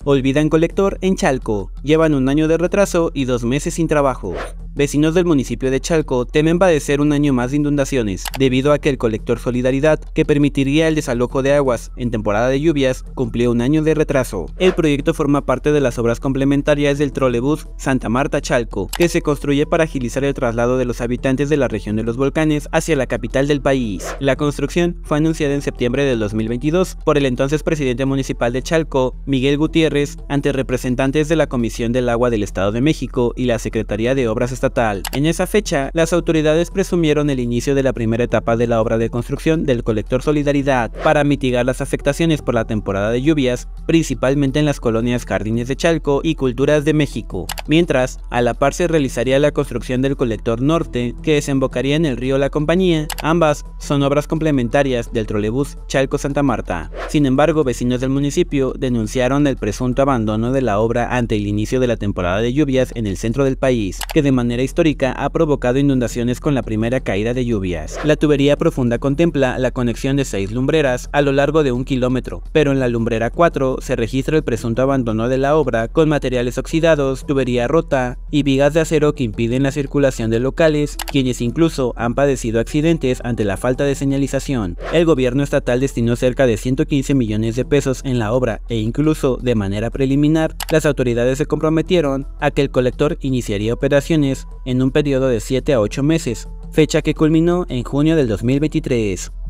Olvidan colector en Chalco. Llevan un año de retraso y 2 meses sin trabajo. Vecinos del municipio de Chalco temen padecer un año más de inundaciones, debido a que el colector Solidaridad, que permitiría el desalojo de aguas en temporada de lluvias, cumplió un año de retraso. El proyecto forma parte de las obras complementarias del trolebús Santa Marta-Chalco, que se construye para agilizar el traslado de los habitantes de la región de los volcanes hacia la capital del país. La construcción fue anunciada en septiembre del 2022 por el entonces presidente municipal de Chalco, Miguel Gutiérrez, ante representantes de la Comisión del Agua del Estado de México y la Secretaría de Obras Estatales. En esa fecha, las autoridades presumieron el inicio de la primera etapa de la obra de construcción del colector Solidaridad para mitigar las afectaciones por la temporada de lluvias, principalmente en las colonias Jardines de Chalco y Culturas de México. Mientras, a la par se realizaría la construcción del colector norte, que desembocaría en el río La Compañía. Ambas son obras complementarias del trolebús Chalco-Santa Marta. Sin embargo, vecinos del municipio denunciaron el presunto abandono de la obra ante el inicio de la temporada de lluvias en el centro del país, que de manera histórica ha provocado inundaciones con la primera caída de lluvias. La tubería profunda contempla la conexión de 6 lumbreras a lo largo de 1 kilómetro, pero en la lumbrera 4 se registra el presunto abandono de la obra con materiales oxidados, tubería rota y vigas de acero que impiden la circulación de locales, quienes incluso han padecido accidentes ante la falta de señalización. El gobierno estatal destinó cerca de 115 millones de pesos en la obra e incluso, de manera preliminar, las autoridades se comprometieron a que el colector iniciaría operaciones en un periodo de 7 a 8 meses, fecha que culminó en junio del 2023.